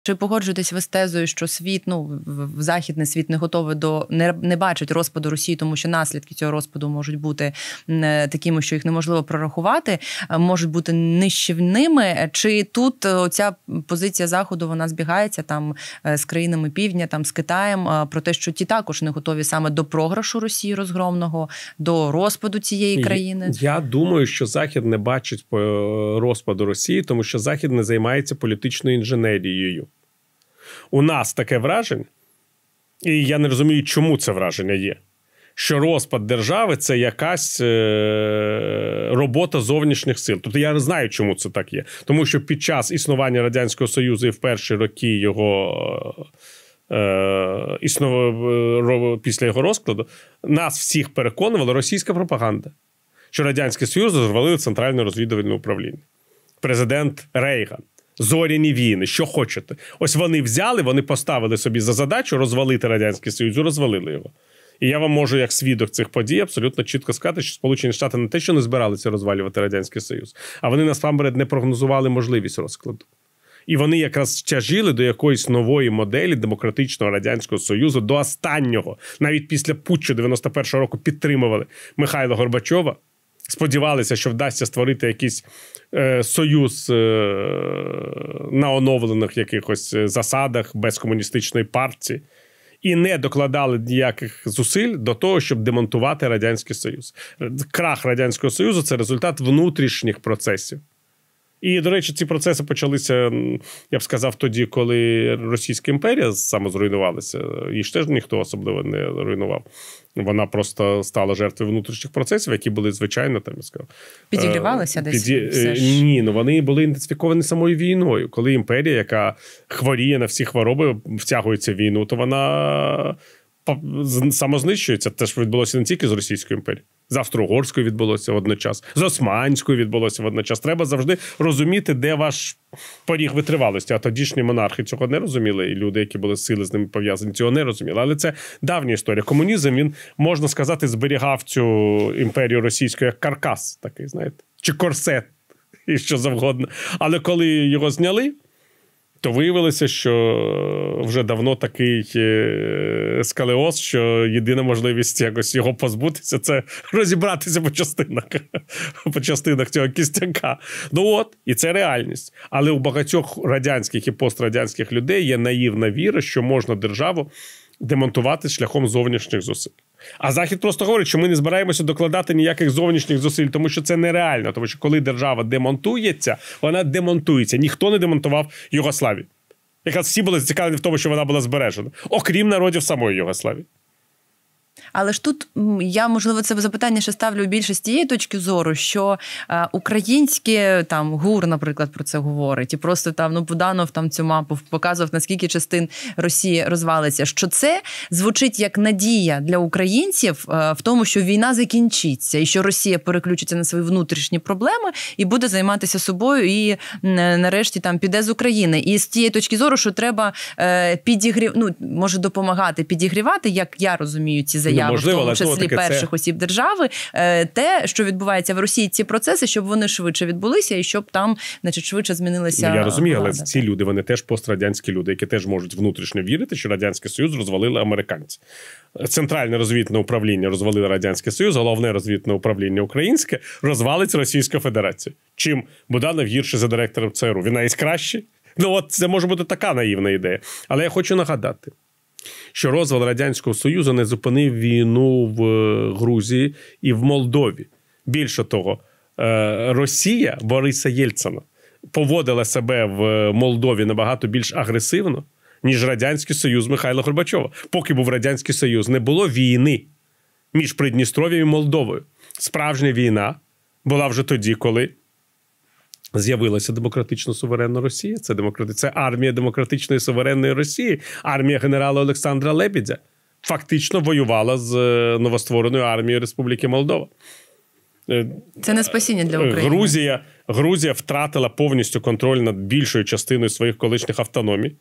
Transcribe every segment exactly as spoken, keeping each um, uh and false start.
Чи погоджуєтесь ви з тезою, що світ, ну, в західний світ не готовий до, не, не бачить розпаду Росії, тому що наслідки цього розпаду можуть бути такими, що їх неможливо прорахувати, можуть бути нищівними? Чи тут ця позиція Заходу, вона збігається там з країнами Півдня, там з Китаєм, про те, що ті також не готові саме до програшу Росії розгромного, до розпаду цієї країни? Я думаю, що Захід не бачить розпаду Росії, тому що Захід не займається політичною інженерією. У нас таке враження, і я не розумію, чому це враження є, що розпад держави – це якась е- робота зовнішніх сил. Тобто я не знаю, чому це так є. Тому що під час існування Радянського Союзу і в перші роки його е- існував, після його розкладу, нас всіх переконувала російська пропаганда, що Радянський Союз розвалив Центральне розвідувальне управління. Президент Рейган. Зоряні війни, що хочете. Ось вони взяли, вони поставили собі за задачу розвалити Радянський Союз, і розвалили його. І я вам можу, як свідок цих подій, абсолютно чітко сказати, що Сполучені Штати не те, що не збиралися розвалювати Радянський Союз, а вони насамперед не прогнозували можливість розкладу. І вони якраз тяжіли до якоїсь нової моделі демократичного Радянського Союзу, до останнього. Навіть після путчу дев'яносто першого року підтримували Михайла Горбачова, сподівалися, що вдасться створити якийсь е, союз е, на оновлених якихось засадах без комуністичної партії. І не докладали ніяких зусиль до того, щоб демонтувати Радянський Союз. Крах Радянського Союзу – це результат внутрішніх процесів. І, до речі, ці процеси почалися, я б сказав, тоді, коли Російська імперія самозруйнувалася. Її ж теж ніхто особливо не руйнував. Вона просто стала жертвою внутрішніх процесів, які були, звичайно, там, я сказав... Підігрівалися десь? Піді... Все ж... Ні, ну вони були ідентифіковані самою війною. Коли імперія, яка хворіє на всі хвороби, втягується в війну, то вона самознищується. Те ж відбулося не тільки з Російською імперією. З Австро-Угорською відбулося водночас. З Османською відбулося водночас. Треба завжди розуміти, де ваш поріг витривалості. А тодішні монархи цього не розуміли. І люди, які були сили з ними пов'язані, цього не розуміли. Але це давня історія. Комунізм, він, можна сказати, зберігав цю імперію російську як каркас такий, знаєте. Чи корсет, і що завгодно. Але коли його зняли, то виявилося, що вже давно такий сколіоз, що єдина можливість якось його позбутися – це розібратися по частинах, по частинах цього кістяка. Ну от, і це реальність. Але у багатьох радянських і пострадянських людей є наївна віра, що можна державу демонтувати шляхом зовнішніх зусиль. А Захід просто говорить, що ми не збираємося докладати ніяких зовнішніх зусиль, тому що це нереально. Тому що коли держава демонтується, вона демонтується. Ніхто не демонтував Югославію. Якраз всі були зацікавлені в тому, що вона була збережена. Окрім народів самої Югославії. Але ж тут я, можливо, це запитання ще ставлю більше з тієї точки зору, що е, українське, там, ГУР, наприклад, про це говорить, і просто там, ну, Буданов там цю мапу показував, наскільки частин Росії розвалиться, що це звучить як надія для українців е, в тому, що війна закінчиться, і що Росія переключиться на свої внутрішні проблеми і буде займатися собою, і е, нарешті там піде з України. І з тієї точки зору, що треба е, підігрів, ну, може допомагати підігрівати, як я розумію ці заяви, Можливо, в тому числі перших це... осіб держави, те, що відбувається в Росії, ці процеси, щоб вони швидше відбулися і щоб там, значить, швидше змінилися ну, я розумію, влада. Але ці люди, вони теж пострадянські люди, які теж можуть внутрішньо вірити, що Радянський Союз розвалили американці. Центральне розвідне управління розвалило Радянський Союз, головне розвідне управління українське розвалить Російську Федерацію. Чим Буданов гірше за директором ЦРУ? Він навіть кращий? Ну от це може бути така наївна ідея. Але я хочу нагадати, що розвал Радянського Союзу не зупинив війну в Грузії і в Молдові. Більше того, Росія Бориса Єльцина поводила себе в Молдові набагато більш агресивно, ніж Радянський Союз Михайла Горбачова. Поки був Радянський Союз, не було війни між Придністров'ям і Молдовою. Справжня війна була вже тоді, коли з'явилася демократично суверенна Росія. Це, демократи... Це армія демократичної суверенної Росії. Армія генерала Олександра Лебедя фактично воювала з новоствореною армією Республіки Молдова. Це не спасіння для України. Грузія, Грузія втратила повністю контроль над більшою частиною своїх колишніх автономій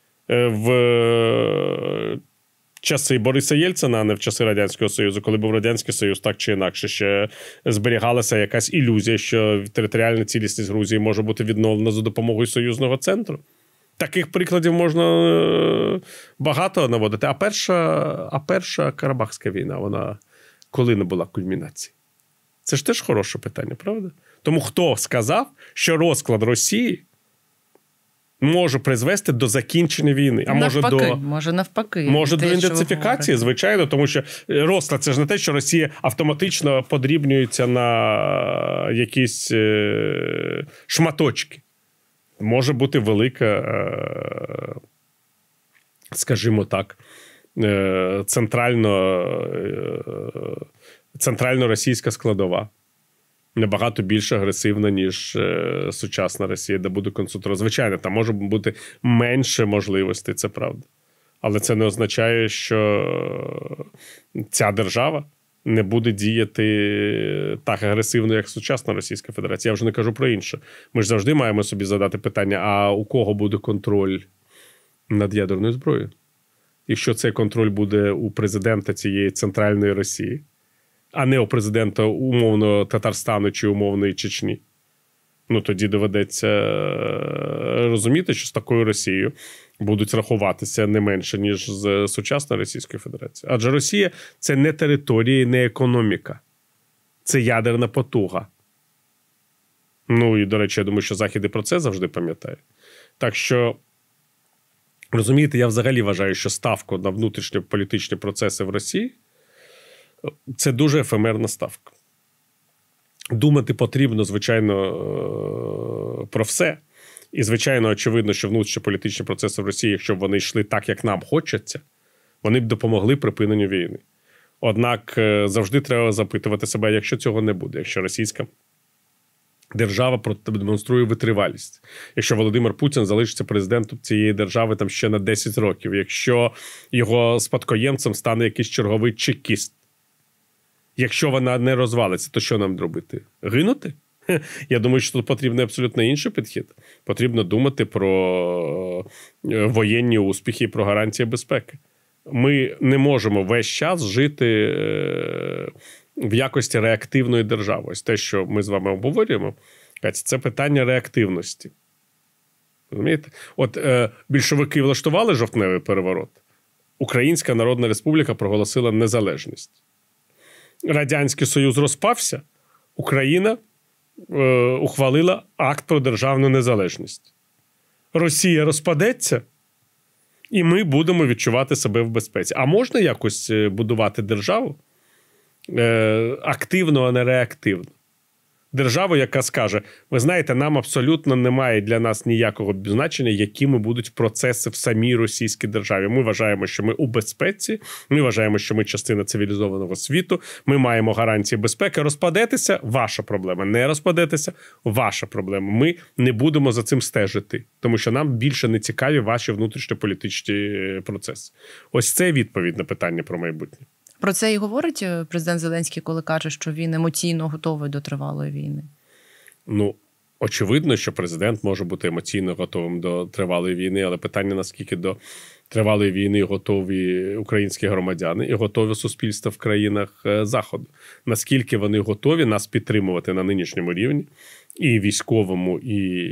в часи Бориса Єльцина, а не в часи Радянського Союзу. Коли був Радянський Союз, так чи інакше, ще зберігалася якась ілюзія, що територіальна цілісність Грузії може бути відновлена за допомогою союзного центру. Таких прикладів можна багато наводити. А перша, а перша Карабахська війна, вона коли не була кульмінації? Це ж теж хороше питання, правда? Тому хто сказав, що розклад Росії може призвести до закінчення війни? А навпаки, може до, може навпаки. Може те, до інденсифікації, звичайно, тому що розклад – це ж не те, що Росія автоматично подрібнюється на якісь е- шматочки. Може бути велика, е- скажімо так, е- центрально, е- центрально-російська складова. Набагато більш агресивна, ніж е, сучасна Росія, де буде концентрувати. Звичайно, там може бути менше можливостей, це правда. Але це не означає, що ця держава не буде діяти так агресивно, як сучасна Російська Федерація. Я вже не кажу про інше. Ми ж завжди маємо собі задати питання, а у кого буде контроль над ядерною зброєю? Якщо цей контроль буде у президента цієї центральної Росії, а не у президента умовно Татарстану чи умовної Чечні. Ну, тоді доведеться розуміти, що з такою Росією будуть рахуватися не менше, ніж з сучасною Російською Федерацією. Адже Росія – це не територія, не економіка. Це ядерна потуга. Ну, і, до речі, я думаю, що Захід і про це завжди пам'ятає. Так що, розумієте, я взагалі вважаю, що ставку на внутрішньополітичні процеси в Росії – це дуже ефемерна ставка. Думати потрібно, звичайно, про все. І, звичайно, очевидно, що внутрішньополітичні процеси в Росії, якщо б вони йшли так, як нам хочеться, вони б допомогли припиненню війни. Однак завжди треба запитувати себе, якщо цього не буде, якщо російська держава продемонструє витривалість, якщо Володимир Путін залишиться президентом цієї держави там ще на десять років, якщо його спадкоємцем стане якийсь черговий чекіст, якщо вона не розвалиться, то що нам робити? Гинути? Я думаю, що тут потрібен абсолютно інший підхід. Потрібно думати про воєнні успіхи і про гарантії безпеки. Ми не можемо весь час жити в якості реактивної держави. Ось те, що ми з вами обговорюємо, це питання реактивності. Розумієте? От більшовики влаштували жовтневий переворот. Українська Народна Республіка проголосила незалежність. Радянський Союз розпався, Україна е, ухвалила акт про державну незалежність. Росія розпадеться, і ми будемо відчувати себе в безпеці. А можна якось будувати державу е, активно, а не реактивно? Державу, яка скаже, ви знаєте, нам абсолютно немає для нас ніякого значення, якими будуть процеси в самій російській державі. Ми вважаємо, що ми у безпеці, ми вважаємо, що ми частина цивілізованого світу, ми маємо гарантії безпеки. Розпадетеся – ваша проблема. Не розпадетеся – ваша проблема. Ми не будемо за цим стежити, тому що нам більше не цікаві ваші внутрішньополітичні процеси. Ось це відповідь на питання про майбутнє. Про це і говорить президент Зеленський, коли каже, що він емоційно готовий до тривалої війни? Ну, очевидно, що президент може бути емоційно готовим до тривалої війни, але питання, наскільки до тривалої війни готові українські громадяни і готові суспільства в країнах Заходу. Наскільки вони готові нас підтримувати на нинішньому рівні, і військовому, і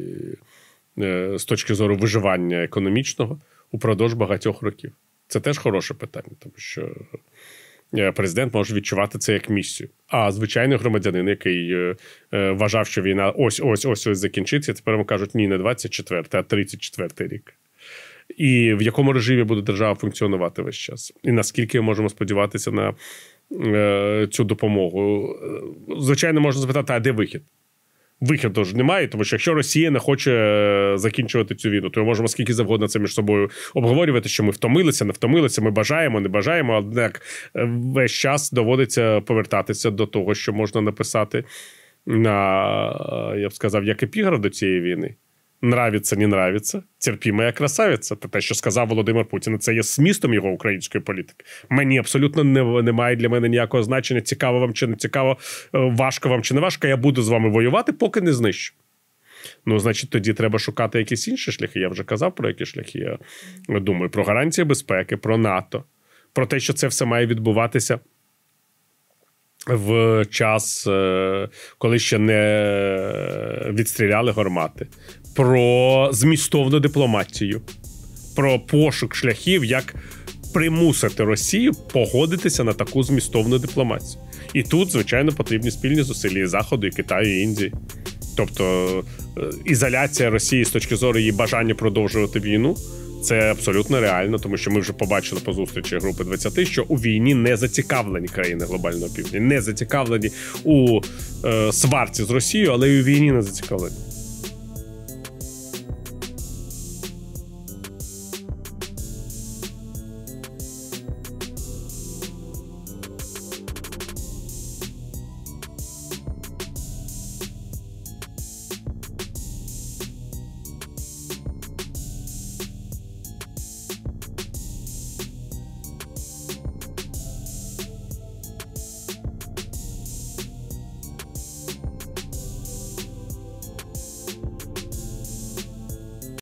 з точки зору виживання економічного, упродовж багатьох років. Це теж хороше питання, тому що президент може відчувати це як місію. А звичайний громадянин, який вважав, що війна ось-ось-ось закінчиться, тепер йому кажуть, ні, не двадцять четвертий, а тридцять четвертий рік. І в якому режимі буде держава функціонувати весь час? І наскільки ми можемо сподіватися на цю допомогу? Звичайно, можна запитати, а де вихід? Виходу ж немає, тому що якщо Росія не хоче закінчувати цю війну, то ми можемо скільки завгодно це між собою обговорювати, що ми втомилися, не втомилися, ми бажаємо, не бажаємо, однак весь час доводиться повертатися до того, що можна написати на, я б сказав, як епіграф до цієї війни. Нравиться, не нравиться, терпіма як красавиця. Те, що сказав Володимир Путін, це є змістом його української політики. Мені абсолютно не, немає для мене ніякого значення, цікаво вам чи не цікаво, важко вам чи не важко, я буду з вами воювати, поки не знищу. Ну, значить, тоді треба шукати якісь інші шляхи. Я вже казав про які шляхи. Я думаю про гарантії безпеки, про НАТО, про те, що це все має відбуватися в час, коли ще не відстріляли гармати, про змістовну дипломатію, про пошук шляхів, як примусити Росію погодитися на таку змістовну дипломатію. І тут, звичайно, потрібні спільні зусилля і Заходу, і Китаю, і Індії. Тобто ізоляція Росії з точки зору її бажання продовжувати війну – це абсолютно реально, тому що ми вже побачили по зустрічі Групи двадцять, що у війні не зацікавлені країни глобального півдня, не зацікавлені у е, сварці з Росією, але й у війні не зацікавлені.